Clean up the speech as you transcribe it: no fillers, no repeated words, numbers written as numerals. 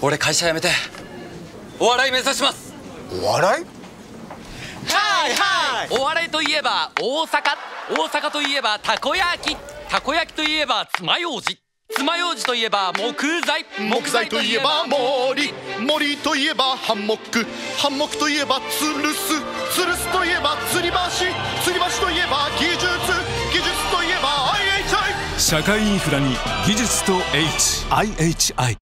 俺会社辞めてお笑い目指します。 お笑い？ はいはい。お笑いといえば大阪といえばたこ焼きといえば爪楊枝といえば木材といえば森といえばハンモックといえばつるすといえば吊り橋といえば技術といえば IHI。 社会インフラに技術と IHI。